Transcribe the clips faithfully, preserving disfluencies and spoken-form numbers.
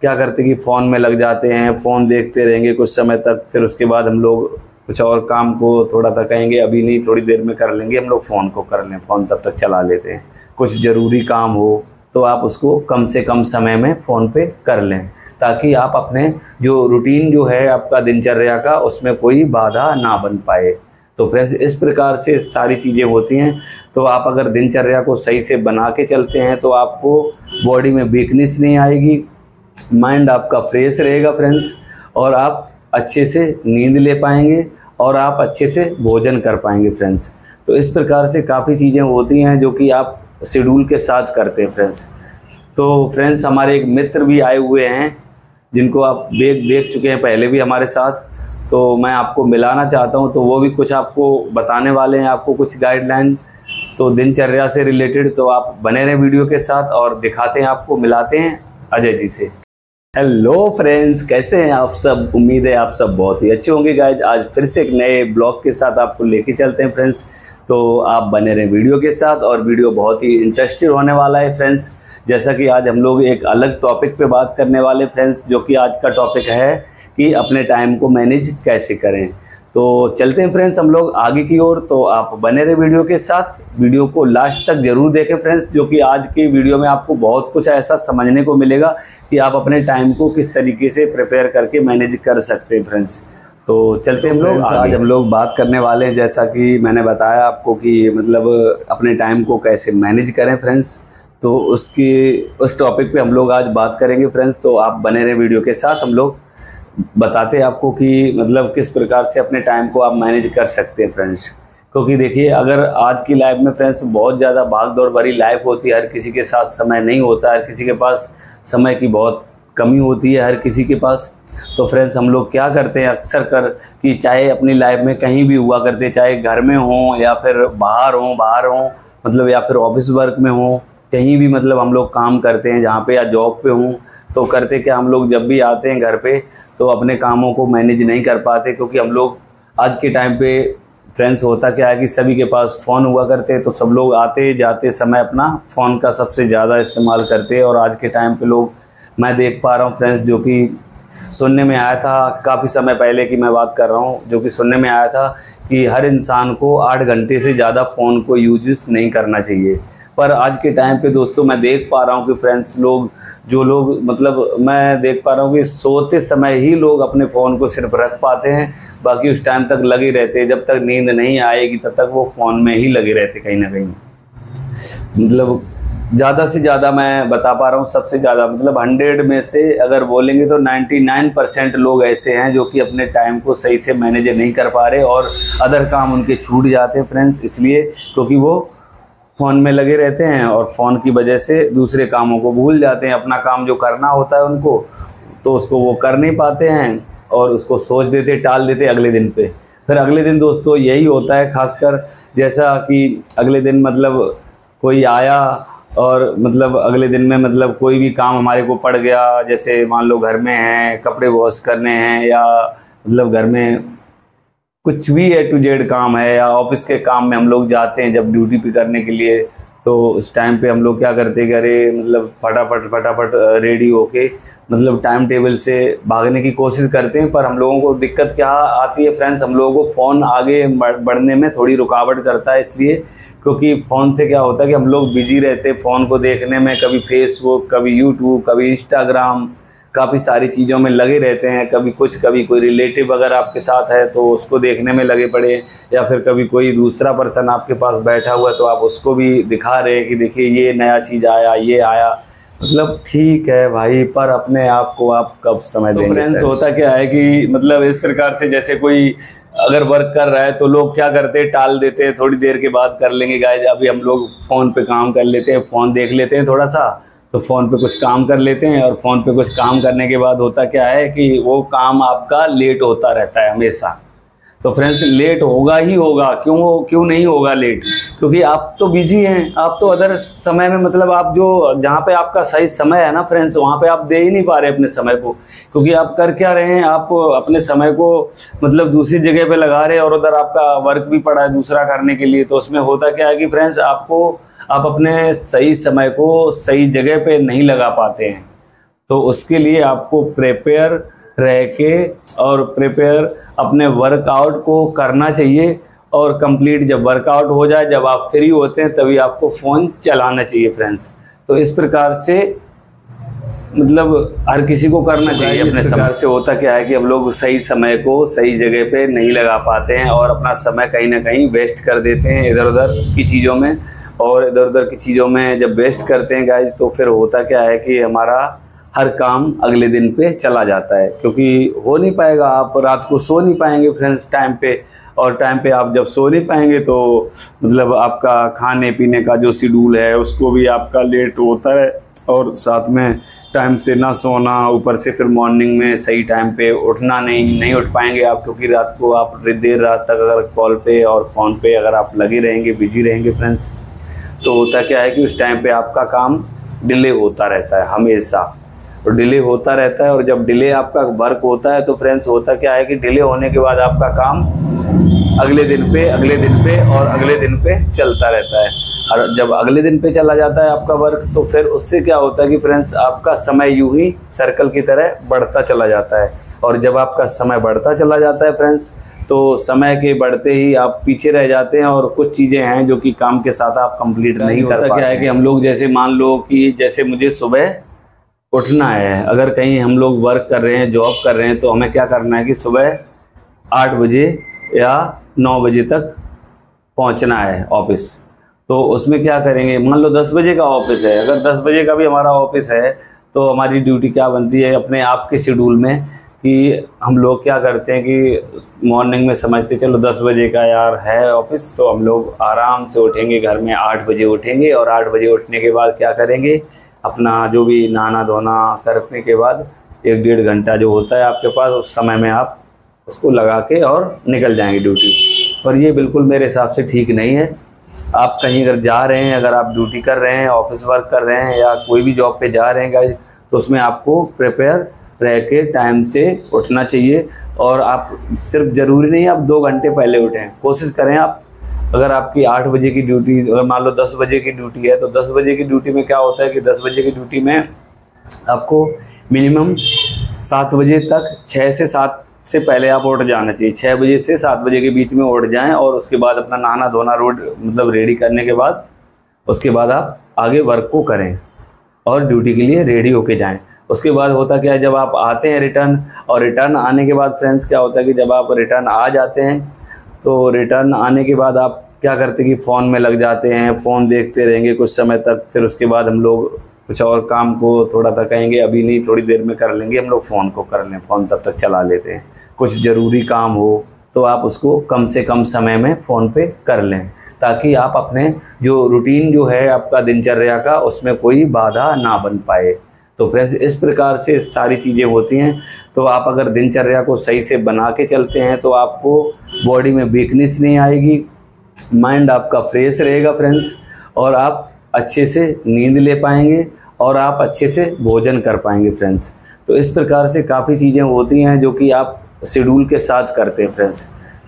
क्या करते कि फ़ोन में लग जाते हैं, फ़ोन देखते रहेंगे कुछ समय तक, फिर उसके बाद हम लोग कुछ और काम को थोड़ा सा कहेंगे अभी नहीं थोड़ी देर में कर लेंगे, हम लोग फ़ोन को कर लें, फ़ोन तब तक चला लेते हैं। कुछ ज़रूरी काम हो तो आप उसको कम से कम समय में फ़ोन पे कर लें, ताकि आप अपने जो रूटीन जो है आपका दिनचर्या का उसमें कोई बाधा ना बन पाए। तो फ्रेंड्स इस प्रकार से सारी चीज़ें होती हैं। तो आप अगर दिनचर्या को सही से बना के चलते हैं तो आपको बॉडी में वीकनेस नहीं आएगी, माइंड आपका फ्रेश रहेगा फ्रेंड्स, और आप अच्छे से नींद ले पाएंगे और आप अच्छे से भोजन कर पाएंगे फ्रेंड्स। तो इस प्रकार से काफ़ी चीज़ें होती हैं जो कि आप शेड्यूल के साथ करते हैं फ्रेंड्स। तो फ्रेंड्स हमारे एक मित्र भी आए हुए हैं जिनको आप देख देख चुके हैं पहले भी हमारे साथ, तो मैं आपको मिलाना चाहता हूं। तो वो भी कुछ आपको बताने वाले हैं, आपको कुछ गाइडलाइन तो दिनचर्या से रिलेटेड। तो आप बने रहें वीडियो के साथ और दिखाते हैं आपको, मिलाते हैं अजय जी से। हेलो फ्रेंड्स, कैसे हैं आप सब? उम्मीद है आप सब बहुत ही अच्छे होंगे गाइज। आज फिर से एक नए ब्लॉग के साथ आपको लेके चलते हैं फ्रेंड्स। तो आप बने रहें वीडियो के साथ और वीडियो बहुत ही इंटरेस्टिंग होने वाला है फ्रेंड्स। जैसा कि आज हम लोग एक अलग टॉपिक पे बात करने वाले फ्रेंड्स, जो कि आज का टॉपिक है कि अपने टाइम को मैनेज कैसे करें। तो चलते हैं फ्रेंड्स हम लोग आगे की ओर। तो आप बने रहे वीडियो के साथ, वीडियो को लास्ट तक जरूर देखें फ्रेंड्स, जो कि आज की वीडियो में आपको बहुत कुछ ऐसा समझने को मिलेगा कि आप अपने टाइम को किस तरीके से प्रिपेयर करके मैनेज कर सकते हैं फ्रेंड्स। तो चलते हैं हम लोग। आज हम लोग बात करने वाले हैं, जैसा कि मैंने बताया आपको, कि मतलब अपने टाइम को कैसे मैनेज करें फ्रेंड्स। तो उसकी उस टॉपिक पे हम लोग आज बात करेंगे फ्रेंड्स। तो आप बने रहे वीडियो के साथ, हम लोग बताते हैं आपको कि मतलब किस प्रकार से अपने टाइम को आप मैनेज कर सकते हैं फ्रेंड्स। क्योंकि देखिए, अगर आज की लाइफ में फ्रेंड्स बहुत ज़्यादा भाग दौड़ भरी लाइफ होती है, हर किसी के साथ समय नहीं होता, हर किसी के पास समय की बहुत कमी होती है हर किसी के पास। तो फ्रेंड्स हम लोग क्या करते हैं अक्सर कर कि चाहे अपनी लाइफ में कहीं भी हुआ करते, चाहे घर में हों या फिर बाहर हों बाहर हों मतलब या फिर ऑफिस वर्क में हों, कहीं भी मतलब हम लोग काम करते हैं जहाँ पे, या जॉब पे हूँ, तो करते क्या हम लोग जब भी आते हैं घर पे तो अपने कामों को मैनेज नहीं कर पाते। क्योंकि हम लोग आज के टाइम पे फ्रेंड्स होता क्या है कि सभी के पास फ़ोन हुआ करते हैं, तो सब लोग आते जाते समय अपना फ़ोन का सबसे ज़्यादा इस्तेमाल करते हैं। और आज के टाइम पे लोग, मैं देख पा रहा हूँ फ्रेंड्स, जो कि सुनने में आया था काफ़ी समय पहले की मैं बात कर रहा हूँ, जो कि सुनने में आया था कि हर इंसान को आठ घंटे से ज़्यादा फ़ोन को यूज नहीं करना चाहिए। पर आज के टाइम पे दोस्तों मैं देख पा रहा हूँ कि फ्रेंड्स लोग जो लोग मतलब मैं देख पा रहा हूँ कि सोते समय ही लोग अपने फ़ोन को सिर्फ रख पाते हैं, बाकी उस टाइम तक लगे रहते हैं। जब तक नींद नहीं आएगी तब तक वो फ़ोन में ही लगे रहते कहीं ना कहीं। मतलब ज़्यादा से ज़्यादा मैं बता पा रहा हूँ, सबसे ज़्यादा मतलब हंड्रेड में से अगर बोलेंगे तो नाइन्टी नाइन परसेंट लोग ऐसे हैं जो कि अपने टाइम को सही से मैनेज नहीं कर पा रहे और अदर काम उनके छूट जाते हैं फ्रेंड्स, इसलिए क्योंकि वो फ़ोन में लगे रहते हैं और फ़ोन की वजह से दूसरे कामों को भूल जाते हैं। अपना काम जो करना होता है उनको, तो उसको वो कर नहीं पाते हैं और उसको सोच देते, टाल देते अगले दिन पे। फिर अगले दिन दोस्तों यही होता है, खासकर जैसा कि अगले दिन मतलब कोई आया और मतलब अगले दिन में मतलब कोई भी काम हमारे को पड़ गया, जैसे मान लो घर में हैं, कपड़े वॉश करने हैं, या मतलब घर में कुछ भी ए टू जेड काम है, या ऑफिस के काम में हम लोग जाते हैं जब ड्यूटी पे करने के लिए, तो उस टाइम पे हम लोग क्या करते हैं कि अरे मतलब फटाफट फटाफट रेडी होके मतलब टाइम टेबल से भागने की कोशिश करते हैं। पर हम लोगों को दिक्कत क्या आती है फ्रेंड्स, हम लोगों को फ़ोन आगे बढ़ने में थोड़ी रुकावट करता है, इसलिए क्योंकि फ़ोन से क्या होता है कि हम लोग बिजी रहते हैं फ़ोन को देखने में, कभी फेसबुक, कभी यूट्यूब, कभी इंस्टाग्राम, काफ़ी सारी चीज़ों में लगे रहते हैं। कभी कुछ, कभी कोई रिलेटिव अगर आपके साथ है तो उसको देखने में लगे पड़े, या फिर कभी कोई दूसरा पर्सन आपके पास बैठा हुआ है तो आप उसको भी दिखा रहे हैं कि देखिए ये नया चीज़ आया, ये आया। मतलब ठीक है भाई, पर अपने आप को आप कब समय देंगे? तो फ्रेंड्स होता क्या है कि मतलब इस प्रकार से जैसे कोई अगर वर्क कर रहा है तो लोग क्या करते हैं, टाल देते हैं, थोड़ी देर के बाद कर लेंगे गाइज, अभी हम लोग फ़ोन पे काम कर लेते हैं, फ़ोन देख लेते हैं थोड़ा सा, तो फ़ोन पे कुछ काम कर लेते हैं। और फ़ोन पे कुछ काम करने के बाद होता क्या है कि वो काम आपका लेट होता रहता है हमेशा। तो फ्रेंड्स लेट होगा ही होगा, क्यों क्यों नहीं होगा लेट? क्योंकि आप तो बिजी हैं, आप तो अदर समय में मतलब आप जो जहाँ पे आपका सही समय है ना फ्रेंड्स, वहाँ पे आप दे ही नहीं पा रहे अपने समय को। क्योंकि आप कर क्या रहे हैं, आप अपने समय को मतलब दूसरी जगह पे लगा रहे हैं, और उधर आपका वर्क भी पड़ा है दूसरा करने के लिए। तो उसमें होता क्या है कि फ्रेंड्स आपको आप अपने सही समय को सही जगह पे नहीं लगा पाते हैं। तो उसके लिए आपको प्रिपेयर रह के और प्रिपेयर अपने वर्कआउट को करना चाहिए। और कंप्लीट जब वर्कआउट हो जाए, जब आप फ्री होते हैं, तभी आपको फ़ोन चलाना चाहिए फ्रेंड्स। तो इस प्रकार से मतलब हर किसी को करना चाहिए अपने समय से। होता क्या है कि हम लोग सही समय को सही जगह पे नहीं लगा पाते हैं और अपना समय कहीं ना कहीं वेस्ट कर देते हैं इधर उधर की चीज़ों में। और इधर उधर की चीज़ों में जब वेस्ट करते हैं गाइज, तो फिर होता क्या है कि हमारा हर काम अगले दिन पे चला जाता है, क्योंकि हो नहीं पाएगा। आप रात को सो नहीं पाएंगे फ्रेंड्स टाइम पे, और टाइम पे आप जब सो नहीं पाएंगे तो मतलब आपका खाने पीने का जो शेड्यूल है उसको भी आपका लेट होता है, और साथ में टाइम से ना सोना, ऊपर से फिर मॉर्निंग में सही टाइम पे उठना नहीं नहीं उठ पाएंगे आप, क्योंकि रात को आप देर रात तक अगर कॉल पे और फ़ोन पे अगर आप लगे रहेंगे, बिजी रहेंगे फ्रेंड्स, तो होता क्या है कि उस टाइम पे आपका काम डिले होता रहता है हमेशा। तो डिले होता रहता है, और जब डिले आपका वर्क होता है तो फ्रेंड्स होता क्या है कि डिले होने के बाद आपका काम अगले दिन पे अगले दिन पे और अगले दिन पे चलता रहता है। और जब अगले दिन पे चला जाता है आपका वर्क, तो फिर उससे क्या होता है कि फ्रेंड्स आपका समय यूं ही सर्कल की तरह बढ़ता चला जाता है। और जब आपका समय बढ़ता चला जाता है फ्रेंड्स, तो समय के बढ़ते ही आप पीछे रह जाते हैं, और कुछ चीज़ें हैं जो कि काम के साथ आप कंप्लीट नहीं कर पाते। क्या है कि हम लोग जैसे मान लो कि जैसे मुझे सुबह उठना है, अगर कहीं हम लोग वर्क कर रहे हैं, जॉब कर रहे हैं, तो हमें क्या करना है कि सुबह आठ बजे या नौ बजे तक पहुंचना है ऑफिस। तो उसमें क्या करेंगे, मान लो दस बजे का ऑफिस है, अगर दस बजे का भी हमारा ऑफिस है, तो हमारी ड्यूटी क्या बनती है अपने आप के शेड्यूल में कि हम लोग क्या करते हैं कि मॉर्निंग में समझते चलो दस बजे का यार है ऑफिस, तो हम लोग आराम से उठेंगे, घर में आठ बजे उठेंगे, और आठ बजे उठने के बाद क्या करेंगे, अपना जो भी नहाना धोना करने के बाद एक डेढ़ घंटा जो होता है आपके पास, उस समय में आप उसको लगा के और निकल जाएंगे ड्यूटी पर। ये बिल्कुल मेरे हिसाब से ठीक नहीं है। आप कहीं अगर जा रहे हैं, अगर आप ड्यूटी कर रहे हैं, ऑफिस वर्क कर रहे हैं, या कोई भी जॉब पे जा रहे हैं गाइस, तो उसमें आपको प्रिपेयर रह के टाइम से उठना चाहिए। और आप सिर्फ ज़रूरी नहीं आप दो घंटे पहले उठें, कोशिश करें आप, अगर आपकी आठ बजे की ड्यूटी, अगर मान लो दस बजे की ड्यूटी है, तो दस बजे की ड्यूटी में क्या होता है कि दस बजे की ड्यूटी में आपको मिनिमम सात बजे तक, छः से सात से पहले आप उठ जाना चाहिए। छः बजे से सात बजे के बीच में उठ जाएं, और उसके बाद अपना नहाना धोना रोड मतलब रेडी करने के बाद उसके बाद आप आगे वर्क को करें और ड्यूटी के लिए रेडी होके जाएं। उसके बाद होता क्या है, जब आप आते हैं रिटर्न, और रिटर्न आने के बाद फ्रेंड्स क्या होता है कि जब आप रिटर्न आ जाते हैं, तो रिटर्न आने के बाद आप क्या करते हैं कि फ़ोन में लग जाते हैं, फ़ोन देखते रहेंगे कुछ समय तक। फिर उसके बाद हम लोग कुछ और काम को थोड़ा सा कहेंगे अभी नहीं, थोड़ी देर में कर लेंगे, हम लोग फ़ोन को कर लें, फ़ोन तब तक चला लेते हैं। कुछ ज़रूरी काम हो तो आप उसको कम से कम समय में फ़ोन पे कर लें, ताकि आप अपने जो रूटीन जो है आपका दिनचर्या का, उसमें कोई बाधा ना बन पाए। तो फ्रेंड्स इस प्रकार से सारी चीज़ें होती हैं। तो आप अगर दिनचर्या को सही से बना के चलते हैं, तो आपको बॉडी में वीकनेस नहीं आएगी, माइंड आपका फ्रेश रहेगा फ्रेंड्स, और आप अच्छे से नींद ले पाएंगे, और आप अच्छे से भोजन कर पाएंगे फ्रेंड्स। तो इस प्रकार से काफ़ी चीज़ें होती हैं जो कि आप शेड्यूल के साथ करते हैं फ्रेंड्स।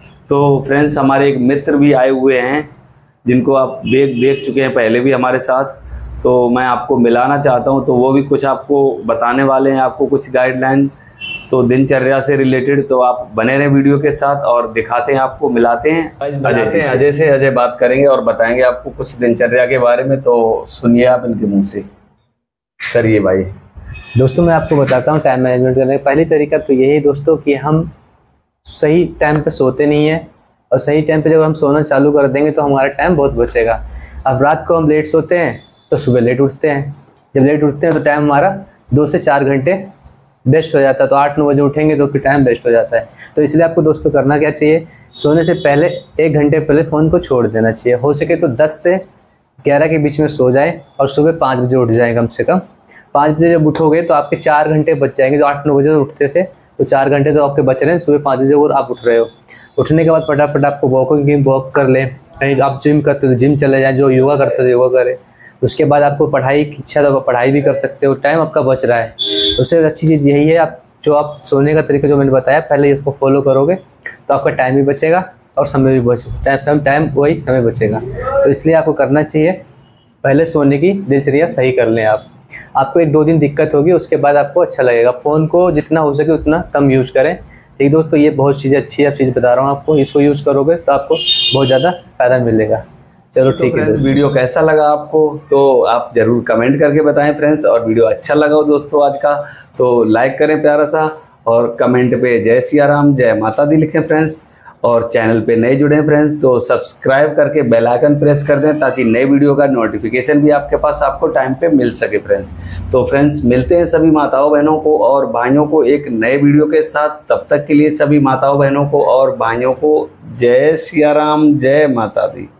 तो फ्रेंड्स हमारे एक मित्र भी आए हुए हैं, जिनको आप देख देख चुके हैं पहले भी हमारे साथ, तो मैं आपको मिलाना चाहता हूं। तो वो भी कुछ आपको बताने वाले हैं, आपको कुछ गाइडलाइन तो दिनचर्या से रिलेटेड। तो आप बने रहें वीडियो के साथ, और दिखाते हैं आपको, मिलाते हैं अजय से अजय से अजय बात करेंगे और बताएंगे आपको कुछ दिनचर्या के बारे में। तो सुनिए आप इनके मुँह से, करिए भाई। दोस्तों मैं आपको बताता हूँ टाइम मैनेजमेंट करने का पहली तरीका तो यही दोस्तों कि हम सही टाइम पे सोते नहीं हैं, और सही टाइम पे जब हम सोना चालू कर देंगे तो हमारा टाइम बहुत बचेगा। अब रात को हम लेट सोते हैं तो सुबह लेट उठते हैं, जब लेट उठते हैं तो टाइम हमारा दो से चार घंटे वेस्ट हो जाता है। तो आठ नौ बजे उठेंगे तो फिर टाइम वेस्ट हो जाता है। तो इसलिए आपको दोस्तों करना क्या चाहिए, सोने से पहले एक घंटे पहले फ़ोन को छोड़ देना चाहिए। हो सके तो दस से ग्यारह के बीच में सो जाए, और सुबह पाँच बजे उठ जाए कम से कम। पाँच बजे जब उठोगे तो आपके चार घंटे बच जाएंगे। जो आठ नौ बजे उठते थे तो चार घंटे तो आपके बच रहे हैं, सुबह पाँच बजे और आप उठ रहे हो। उठने के बाद फटाफट आपको वॉकिंग वॉक कर लें, कहीं आप जिम करते हो तो जिम चले जाएँ, जो योगा करते हो योगा करें। उसके बाद आपको पढ़ाई की इच्छा तो पढ़ाई भी कर सकते हो, टाइम आपका बच रहा है। उससे अच्छी चीज़ यही है, आप जो आप सोने का तरीका जो मैंने बताया पहले इसको फॉलो करोगे तो आपका टाइम भी बचेगा और समय भी बचेगा, टाइम टाइम वही समय बचेगा। तो इसलिए आपको करना चाहिए, पहले सोने की दिनचर्या सही कर लें आप। आपको एक दो दिन दिक्कत होगी, उसके बाद आपको अच्छा लगेगा। फ़ोन को जितना हो सके उतना कम यूज़ करें। ठीक दोस्तों, ये बहुत चीज़ें अच्छी है, चीज़ बता रहा हूँ आपको, इसको यूज़ करोगे तो आपको बहुत ज़्यादा फ़ायदा मिलेगा। चलो तो ठीक है फ्रेंड्स, वीडियो कैसा लगा आपको तो आप ज़रूर कमेंट करके बताएं फ्रेंड्स। और वीडियो अच्छा लगा हो दोस्तों आज का तो लाइक करें प्यारा सा, और कमेंट पे जय सिया राम जय माता दी लिखें फ्रेंड्स। और चैनल पे नए जुड़े हैं फ्रेंड्स तो सब्सक्राइब करके बेल आइकन प्रेस कर दें, ताकि नए वीडियो का नोटिफिकेशन भी आपके पास आपको टाइम पे मिल सके फ्रेंड्स। तो फ्रेंड्स, मिलते हैं सभी माताओं बहनों को और भाइयों को एक नए वीडियो के साथ। तब तक के लिए सभी माताओं बहनों को और भाइयों को जय सिया राम जय माता दी।